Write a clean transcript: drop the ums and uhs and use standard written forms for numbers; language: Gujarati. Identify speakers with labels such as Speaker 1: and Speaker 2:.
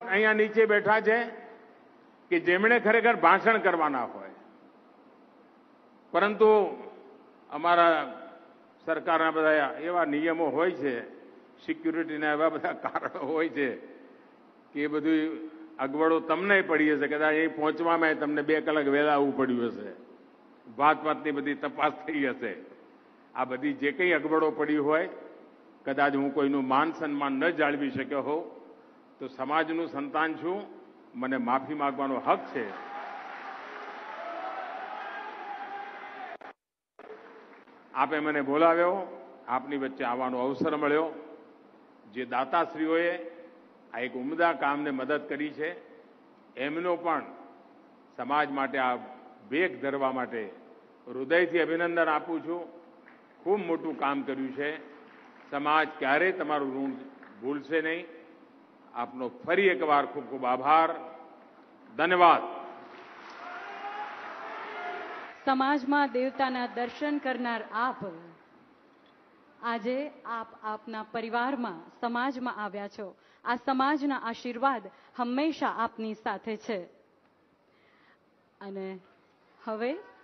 Speaker 1: અહીંયા નીચે બેઠા છે કે જેમણે ખરેખર ભાષણ કરવાના હોય, પરંતુ અમારા સરકારના બધા એવા નિયમો હોય છે, સિક્યુરિટીના એવા બધા કારણો હોય છે કે એ બધી અગવડો તમને પડી હશે. કદાચ અહીં પહોંચવામાં તમને 2 કલાક વહેલા આવવું પડ્યું હશે, વાતની બધી તપાસ થઈ હશે. આ બધી જે કંઈ અગવડો પડી હોય, કદાચ હું કોઈનું માન સન્માન ન જાળવી શક્યો હોઉં તો સમાજનું સંતાન છું, મને માફી માંગવાનો હક છે. આપે મને બોલાવ્યો, આપની વચ્ચે આવવાનો અવસર મળ્યો. જે દાતાશ્રીઓએ આ એક ઉમદા કામને મદદ કરી છે, એમનો પણ સમાજ માટે આ વેગ ધરવા માટે હૃદયથી અભિનંદન આપું છું. ખૂબ મોટું કામ કર્યું છે. સમાજ ક્યારેય તમારું ઋણ ભૂલશે નહીં. આપનો ફરી એકવાર ખૂબ ખૂબ આભાર. ધન્યવાદ.
Speaker 2: સમાજમાં દેવતાના દર્શન કરનાર આપ આજે આપના પરિવારમાં સમાજમાં આવ્યા છો. આ સમાજના આશીર્વાદ હંમેશા આપની સાથે છે. અને હવે